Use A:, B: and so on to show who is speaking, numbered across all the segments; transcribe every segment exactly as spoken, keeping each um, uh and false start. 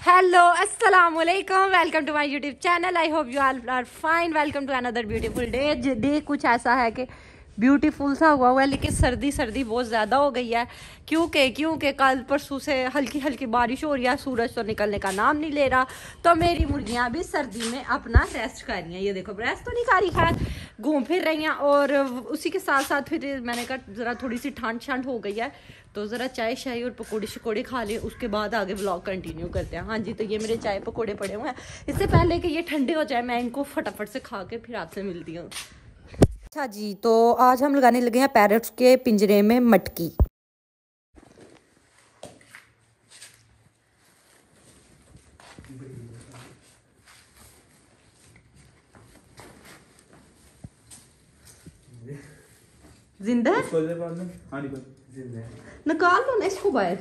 A: Hello, assalamu alaikum. Welcome to my YouTube channel. I hope you all are fine. Welcome to another beautiful day. Day कुछ ऐसा है कि beautiful सा हुआ हुआ है, लेकिन सर्दी सर्दी बहुत ज़्यादा हो गई है। क्योंकि क्योंकि कल परसों से हल्की हल्की बारिश हो रही है, सूरज तो निकलने का नाम नहीं ले रहा। तो मेरी मुर्गियाँ भी सर्दी में अपना रेस्ट कर रही हैं। ये देखो, रेस्ट तो नहीं कर रही, खैर घूम फिर रही हैं। और उसी के साथ साथ फिर मैंने कहा ज़रा थोड़ी सी ठंड ठंड हो गई है, तो ज़रा चाय शाय और पकौड़े शकोड़े खा लें, उसके बाद आगे व्लॉग कंटिन्यू करते हैं। हाँ जी, तो ये मेरे चाय पकौड़े पड़े हुए हैं। इससे पहले कि ये ठंडे हो जाए, मैं इनको फटाफट से खा के फिर आपसे मिलती हूँ। अच्छा जी, तो आज हम लगाने लगे हैं पैरट्स के पिंजरे में मटकी। जिंदा है? निकाल लो ना इसको बाहर।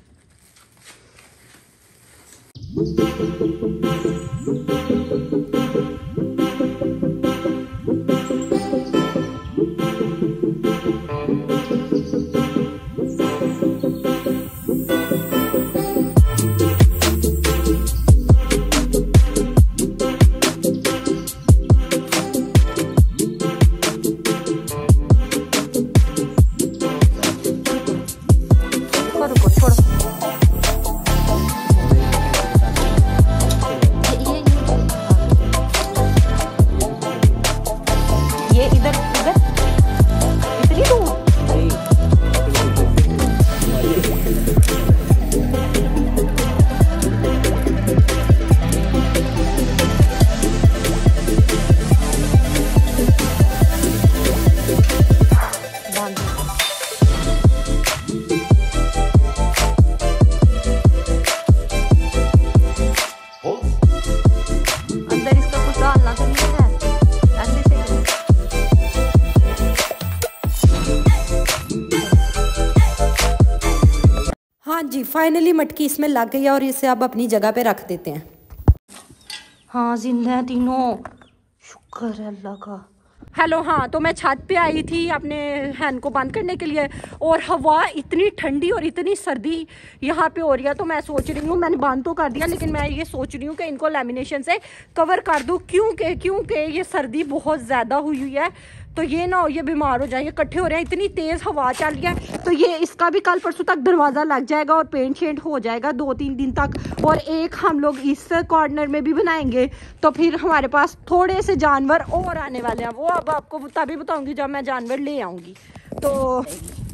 A: हाँ जी, फाइनली मटकी इसमें लग गई है और इसे अब अपनी जगह पे रख देते हैं। हाँ, जिंदा है तीनों, शुक्र है अल्लाह का। हेलो, हाँ तो मैं छत पे आई थी अपने हैन को बंद करने के लिए, और हवा इतनी ठंडी और इतनी सर्दी यहाँ पे हो रही है। तो मैं सोच रही हूँ, मैंने बंद तो कर दिया, लेकिन मैं ये सोच रही हूँ कि इनको लैमिनेशन से कवर कर दूँ, क्योंकि क्योंकि ये सर्दी बहुत ज़्यादा हुई हुई है। तो ये ना हो ये बीमार हो जाएंगे, इकट्ठे हो रहे हैं, इतनी तेज़ हवा चल रही है। तो ये इसका भी कल परसों तक दरवाज़ा लग जाएगा और पेंट शेंट हो जाएगा दो तीन दिन तक। और एक हम लोग इस कॉर्नर में भी बनाएंगे, तो फिर हमारे पास थोड़े से जानवर और आने वाले हैं। वो अब आपको तभी बताऊंगी जब मैं जानवर ले आऊँगी। तो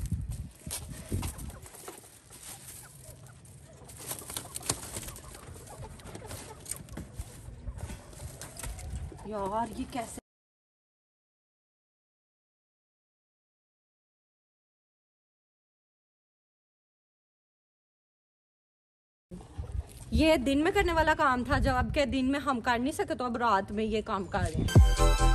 A: यार ये कैसे, ये दिन में करने वाला काम था, जब के दिन में हम कर नहीं सके तो अब रात में ये काम कर रहे हैं।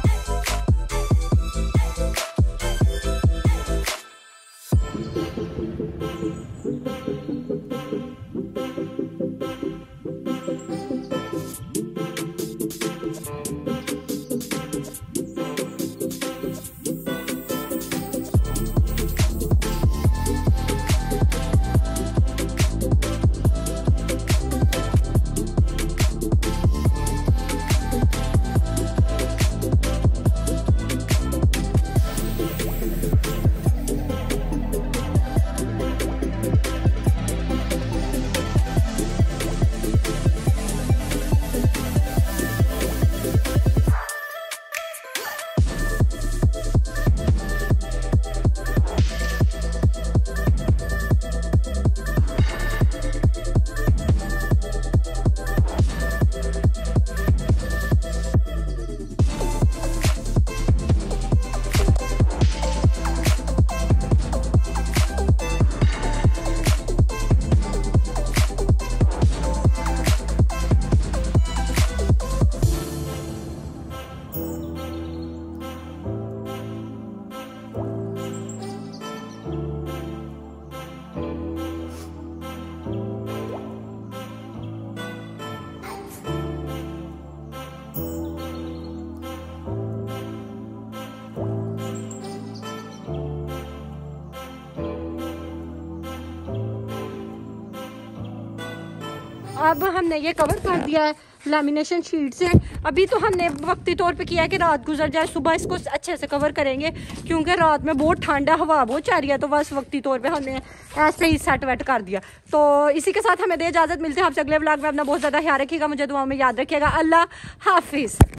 A: अब हमने ये कवर कर दिया है लैमिनेशन शीट से। अभी तो हमने वक्ती तौर पे किया है कि रात गुजर जाए, सुबह इसको अच्छे से कवर करेंगे क्योंकि रात में बहुत ठंडा हवा बहुत चाह रही है, तो बस वक्ती तौर पे हमने ऐसे ही सेट वेट कर दिया। तो इसी के साथ हमें दे इजाज़त, मिलते हैं आपसे अगले व्लॉग में। अपना बहुत ज़्यादा ख्याल रखिएगा, मुझे दुआ में याद रखिएगा। अल्लाह हाफिज़।